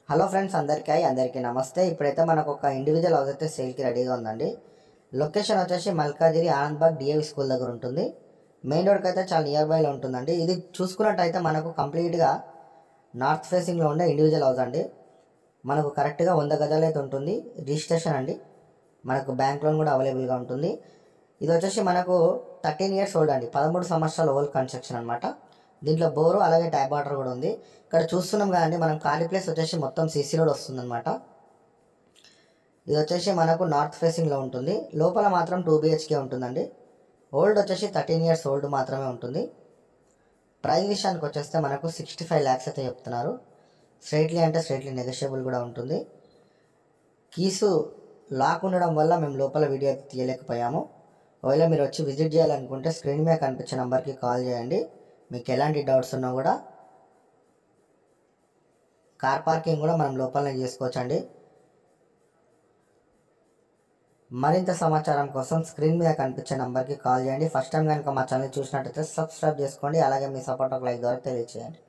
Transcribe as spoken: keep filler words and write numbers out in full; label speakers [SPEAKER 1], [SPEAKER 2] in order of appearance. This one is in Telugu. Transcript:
[SPEAKER 1] హలో ఫ్రెండ్స్, అందరికీ అందరికీ నమస్తే. ఇప్పుడైతే మనకు ఒక ఇండివిజువల్ హౌస్ అయితే సేల్కి రెడీగా ఉందండి. లొకేషన్ వచ్చేసి మల్కాజిరి ఆనంద్బాగ్ డిఏవి స్కూల్ దగ్గర ఉంటుంది. మెయిన్ రోడ్కి అయితే చాలా నియర్ బైలో ఉంటుందండి. ఇది చూసుకున్నట్టయితే మనకు కంప్లీట్గా నార్త్ ఫేసింగ్లో ఉండే ఇండివిజువల్ హౌస్ అండి. మనకు కరెక్ట్గా వంద గజాలు అయితే ఉంటుంది. రిజిస్ట్రేషన్ అండి. మనకు బ్యాంక్ లోన్ కూడా అవైలబుల్గా ఉంటుంది. ఇది వచ్చేసి మనకు థర్టీన్ ఇయర్స్ ఓల్డ్ అండి. పదమూడు సంవత్సరాల ఓల్డ్ కన్స్ట్రక్షన్ అనమాట. దీంట్లో బోరు అలాగే ట్యాప్ వాటర్ కూడా ఉంది. ఇక్కడ చూస్తున్నాం కదండి, మనం ఖాళీ ప్లేస్ వచ్చేసి మొత్తం సీసీ రోడ్ వస్తుందన్నమాట. ఇది వచ్చేసి మనకు నార్త్ ఫేసింగ్లో ఉంటుంది. లోపల మాత్రం టూ బిహెచ్కే ఉంటుందండి. ఓల్డ్ వచ్చేసి థర్టీన్ ఇయర్స్ ఓల్డ్ మాత్రమే ఉంటుంది. ప్రైస్ విషయానికి వచ్చేస్తే మనకు సిక్స్టీ ఫైవ్ ల్యాక్స్ అయితే చెప్తున్నారు. స్ట్రైట్లీ అంటే స్ట్రైట్లీ నెగోషియబుల్ కూడా ఉంటుంది. కీసు లాక్ ఉండడం వల్ల మేము లోపల వీడియో అయితే తీయలేకపోయాము. ఒకవేళ మీరు వచ్చి విజిట్ చేయాలనుకుంటే స్క్రీన్ మీద కనిపించే నెంబర్కి కాల్ చేయండి. మీకు ఎలాంటి డౌట్స్ ఉన్నా కూడా కార్ పార్కింగ్ కూడా మనం లోపలనే చేసుకోవచ్చండి. మరింత సమాచారం కోసం స్క్రీన్ మీద కనిపించే నెంబర్కి కాల్ చేయండి. ఫస్ట్ టైం కనుక మా ఛానల్ చూసినట్టయితే సబ్స్క్రైబ్ చేసుకోండి. అలాగే మీ సపోర్ట్ ఒక లైక్ ద్వారా తెలియజేయండి.